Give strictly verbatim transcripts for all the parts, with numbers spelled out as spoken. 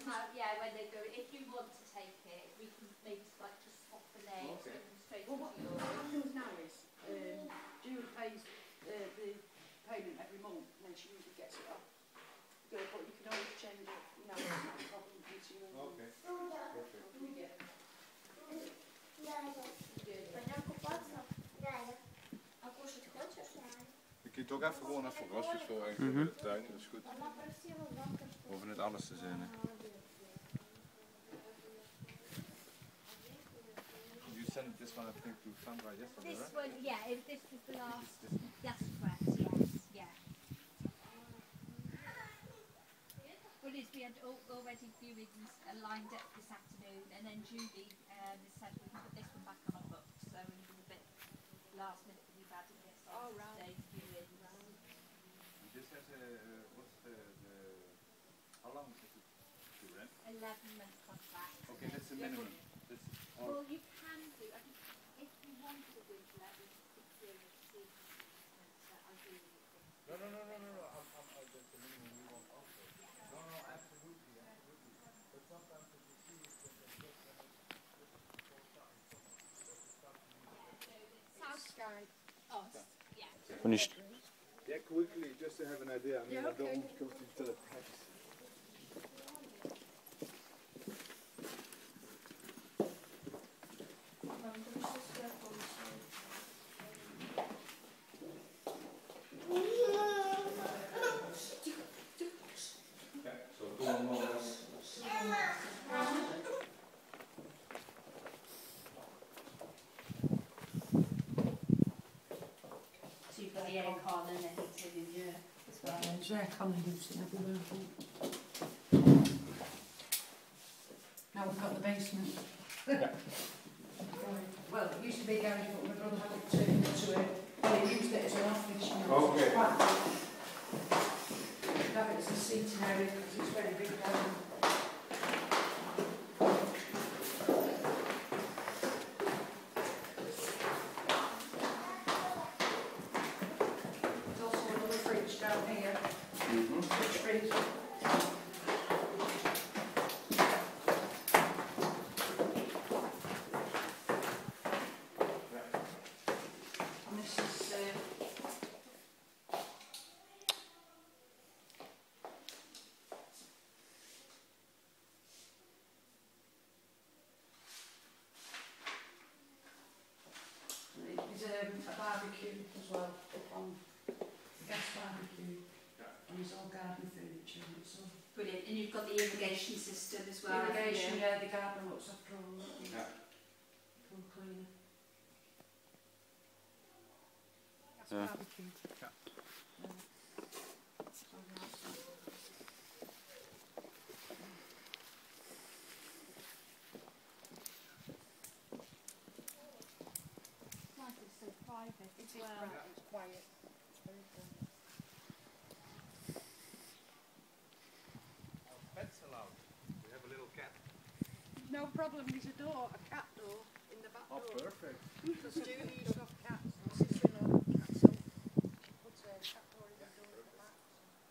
how, yeah, when they go, if you want to take it, we can maybe like just swap the names okay. and straight Well, into what, yours. what happens now is, um, Julie pays uh, the payment every month, and then she usually gets it off. Good, but you can always change it, you know, it's not a problem with you. Okay, perfect. Пойдем купаться? А кушать хочешь? Je kunt ook even gewoon even rustig zo eigenlijk over de tuin, dat is goed. Over net alles te zijn. You sent this one, I think, to Sandra yesterday, This right? one, yeah, if this was the last, This, this that's correct, yes, yeah. Well, is we had al already viewings uh, lined up this afternoon, and then Julie um, said we can put this one back on our books, so it was a bit last minute that we've added this on Oh, to right. today's viewings. This has a, uh, what's the, the, how long is it to rent? eleven month contract. Okay, that's the minimum. That's Well, all. you can do, I think, if you wanted to do that, we could stick to it, see if but ideally you could. No, no, no, no, no, no. I'm, I'm, uh, that's the minimum we want also. No, no, absolutely, absolutely. But sometimes if you see it, then they just when it's just before starting summer, that it starts to use South Sky. Oh, yeah. Finished. Yeah, quickly, just to have an idea. I mean, Yeah, I don't okay. want to go into the text. Okay, so two more moments. So you've got the aircon and the heating in here as well. There's aircon and heating everywhere. Now we've got the basement. Yeah. Well, it used to be a garage, but my brother had it turned into a, well, he used it as an office, you know. Okay. It's quite big. Have it as a seating area because it's very big garden. There's also another fridge down here, Mm-hmm. fridge freezer. And this is uh, there's um, a barbecue as well, up on gas barbecue. And there's all garden furniture and it's all Brilliant. And you've got the irrigation system as well. haven't irrigation, you? yeah, the garden looks after all that. Yeah. Pool cleaner. Gas Yeah. barbecue. Yeah. Yeah. So that's it. It's nice, it's so private It as is well. bright, it's quiet. It's very quiet. Pets allowed. We have a little cat. No problem, there's a door, a cat door in the back Oh, door. perfect. Because Julie used to have cats, my sister-in-law had cats, so she put a cat door in the door at the back.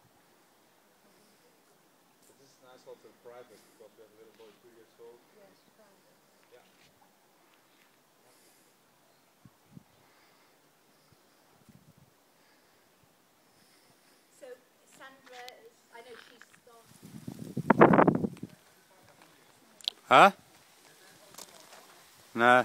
But this is nice also private because we have a little boy two years old. Yes, private. Yeah. So Sandra, is, I know she's started. Huh? No.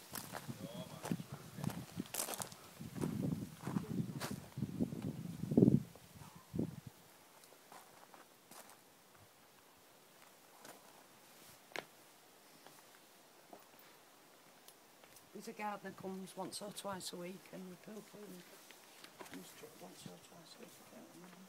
There's a gardener comes once or twice a week and the pool cleaner comes tr- once or twice a week. I don't remember.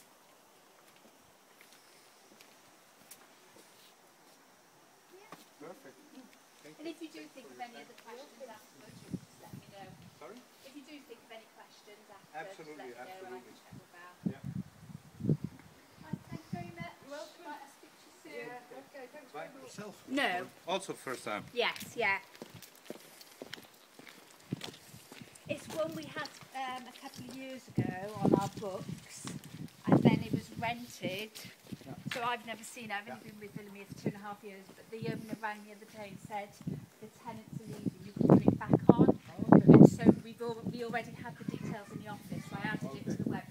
Perfect. Thank And you. if you do think of any other questions afterwards, just let me know. Sorry? If you do think of any questions afterwards, Absolutely, just let me know. absolutely. I can check with Val. Yeah. Right, thank you very much. You're welcome. Right, I'll speak to you soon. Yeah, okay, thanks By very much. yourself? No. Also first time. Yes, yeah. It's one we had um, a couple of years ago on our books, and then it was rented So I've never seen it. I've only been with Willemia for two and a half years, but the owner rang the other day and said the tenants are leaving, you can put it back on. Okay. And so we've al we already had the details in the office, so I added it to the website.